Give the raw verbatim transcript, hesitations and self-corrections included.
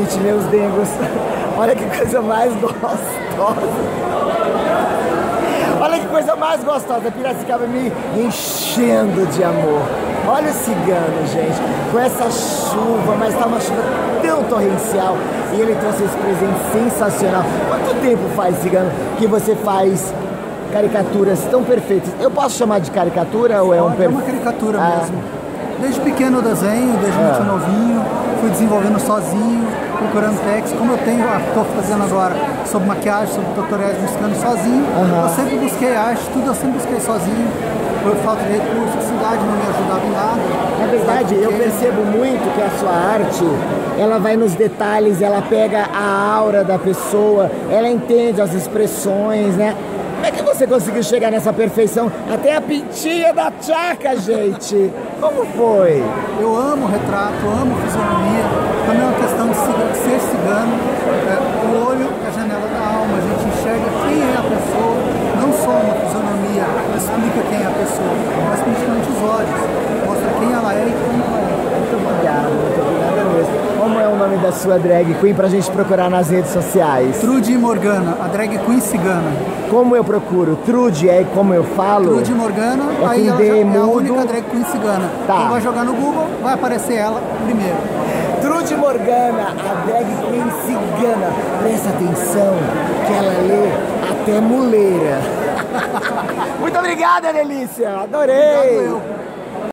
Gente, meus dengos, olha que coisa mais gostosa. Olha que coisa mais gostosa, Piracicaba me enchendo de amor. Olha o cigano, gente, com essa chuva, mas tá uma chuva tão torrencial. E ele trouxe esse presente sensacional. Quanto tempo faz, cigano, que você faz caricaturas tão perfeitas? Eu posso chamar de caricatura ou é um perfil? É uma caricatura ah. mesmo. Desde pequeno eu desenho, desde muito ah. novinho, fui desenvolvendo sozinho, procurando textos. Como eu tenho, estou fazendo agora sobre maquiagem, sobre tutoriais, buscando sozinho. Uhum. Eu sempre busquei arte, tudo eu sempre busquei sozinho. Por falta de recursos, a cidade não me ajudava em nada. Na verdade, eu percebo muito que a sua arte, ela vai nos detalhes, ela pega a aura da pessoa, ela entende as expressões, né? Como é que você conseguiu chegar nessa perfeição? Até a pintinha da tchaca, gente! Como foi? Eu amo retrato, amo fisionomia. Também é uma questão de ser cigano. É, o olho é a janela da alma, a gente enxerga quem é a pessoa, não só uma fisionomia, explica quem é a pessoa, mas principalmente os olhos, mostra quem ela é e como ela é. Muito obrigado, muito obrigado mesmo. Como é o nome da sua drag queen pra gente procurar nas redes sociais? Trude Morgana, a drag queen cigana. Como eu procuro? Trude é como eu falo? Trude Morgana, é aí ela D, já é a mudo. única drag queen cigana. Tá. Quem vai jogar no Google, vai aparecer ela primeiro. Trude Morgana, a drag queen cigana. Presta atenção que ela lê até muleira. Muito obrigada, Delícia. Adorei. Obrigado eu.